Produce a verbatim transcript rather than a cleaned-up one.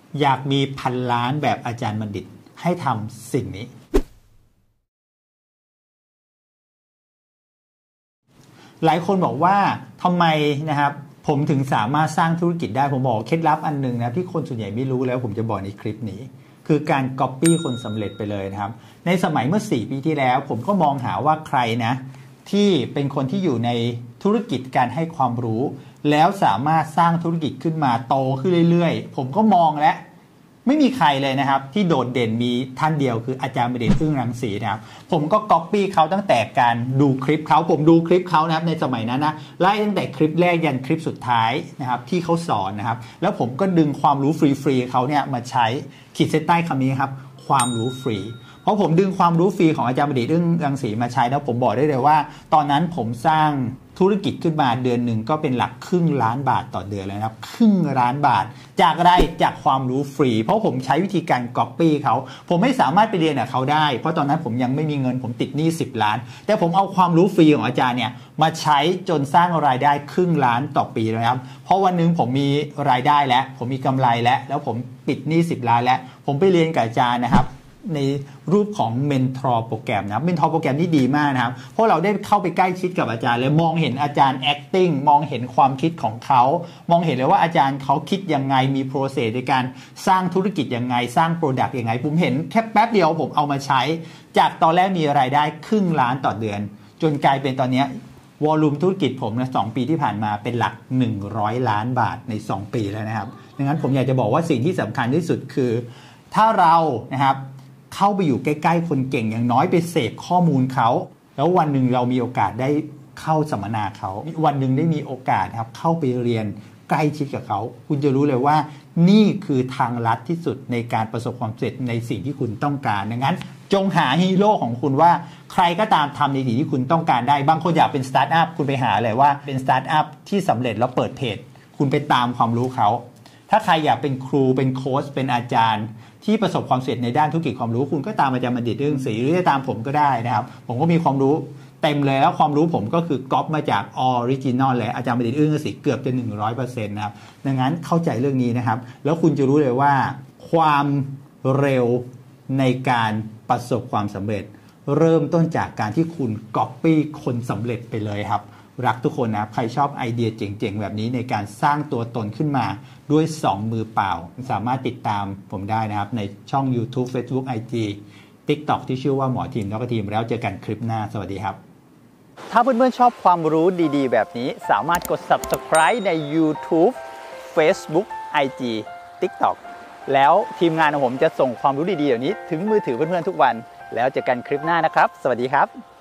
อยากมีพันล้านแบบอาจารย์บัณฑิตให้ทำสิ่งนี้หลายคนบอกว่าทำไมนะครับผมถึงสามารถสร้างธุรกิจได้ผมบอกเคล็ดลับอันหนึ่งนะที่คนส่วนใหญ่ไม่รู้แล้วผมจะบอกในคลิปนี้คือการก๊อปปี้คนสำเร็จไปเลยนะครับในสมัยเมื่อสี่ปีที่แล้วผมก็มองหาว่าใครนะที่เป็นคนที่อยู่ในธุรกิจการให้ความรู้แล้วสามารถสร้างธุรกิจขึ้นมาโตขึ้นเรื่อยๆผมก็มองและไม่มีใครเลยนะครับที่โดดเด่นมีท่านเดียวคืออาจารย์บัณฑิต อึ้งรังสีนะครับผมก็ก๊อปปี้เขาตั้งแต่การดูคลิปเขาผมดูคลิปเขานะครับในสมัยนั้นนะไล่ตั้งแต่คลิปแรกยันคลิปสุดท้ายนะครับที่เขาสอนนะครับแล้วผมก็ดึงความรู้ฟรีๆเขาเนี่ยมาใช้ขีดเส้นใต้คำนี้ครับความรู้ฟรีเพราะผมดึงความรู้ฟรีของอาจารย์บัณฑิต อึ้งรังสีมาใช้แล้วผมบอกได้เลยว่าตอนนั้นผมสร้างธุรกิจขึ้นมาเดือนหนึ่งก็เป็นหลักครึ่งล้านบาทต่อเดือนเลยครับครึ่งล้านบาทจากอะไรจากความรู้ฟรีเพราะผมใช้วิธีการก๊อปปี้เขาผมไม่สามารถไปเรียนกับเขาได้เพราะตอนนั้นผมยังไม่มีเงินผมติดหนี้สิบล้านแต่ผมเอาความรู้ฟรีของอาจารย์เนี่ยมาใช้จนสร้างรายได้ครึ่งล้านต่อปีเลยครับเพราะวันนึงผมมีรายได้แล้วผมมีกำไรแล้วแล้วผมปิดหนี้สิบล้านแล้วผมไปเรียนกับอาจารย์นะครับในรูปของเมนทอร์โปรแกรมนะเมนทอร์โปรแกรมนี่ดีมากนะครับเพราะเราได้เข้าไปใกล้ชิดกับอาจารย์เลยมองเห็นอาจารย์ acting มองเห็นความคิดของเขามองเห็นเลยว่าอาจารย์เขาคิดยังไงมีโปรเซสในการสร้างธุรกิจยังไงสร้างโปรดักต์ยังไงผมเห็นแค่แป๊บเดียวผมเอามาใช้จากตอนแรกมีรายได้ครึ่งล้านต่อเดือนจนกลายเป็นตอนนี้วอลลุ่มธุรกิจผมนะสองปีที่ผ่านมาเป็นหลักหนึ่งร้อยล้านบาทในสองปีแล้วนะครับดังนั้นผมอยากจะบอกว่าสิ่งที่สำคัญที่สุดคือถ้าเรานะครับเข้าไปอยู่ใกล้ๆคนเก่งอย่างน้อยไปเสพข้อมูลเขาแล้ววันหนึ่งเรามีโอกาสได้เข้าสัมมนาเขาวันหนึ่งได้มีโอกาสครับเข้าไปเรียนใกล้ชิดกับเขาคุณจะรู้เลยว่านี่คือทางลัดที่สุดในการประสบความสำเร็จในสิ่งที่คุณต้องการดังนั้นจงหาฮีโร่ของคุณว่าใครก็ตามทำในสิ่งที่คุณต้องการได้บางคนอยากเป็นสตาร์ทอัพคุณไปหาเลยว่าเป็นสตาร์ทอัพที่สำเร็จแล้วเปิดเพจคุณไปตามความรู้เขาถ้าใครอยากเป็นครูเป็นโค้ชเป็นอาจารย์ที่ประสบความสำเร็จในด้านธุรกิจความรู้คุณก็ตามอาจารย์บัณฑิต อึ้งศรีหรือจะตามผมก็ได้นะครับผมก็มีความรู้เต็มเลยแล้วความรู้ผมก็คือก๊อปมาจากออริจินอลเลยอาจารย์บัณฑิต อึ้งศรีเกือบจะ หนึ่งร้อยเปอร์เซ็นต์ นะครับดังนั้นเข้าใจเรื่องนี้นะครับแล้วคุณจะรู้เลยว่าความเร็วในการประสบความสำเร็จเริ่มต้นจากการที่คุณก๊อปปี้คนสำเร็จไปเลยครับรักทุกคนนะใครชอบไอเดียเจ๋งๆแบบนี้ในการสร้างตัวตนขึ้นมาด้วยสองมือเปล่าสามารถติดตามผมได้นะครับในช่อง YouTube Facebook ไอ จี TikTok ที่ชื่อว่าหมอทีมแล้วก็ทีมแล้วเจอกันคลิปหน้าสวัสดีครับถ้าเพื่อนๆชอบความรู้ดีๆแบบนี้สามารถกด Subscribe ใน YouTube Facebook ไอ จี TikTok แล้วทีมงานของผมจะส่งความรู้ดีๆแบบนี้ถึงมือถือเพื่อนๆทุกวันแล้วเจอกันคลิปหน้านะครับสวัสดีครับ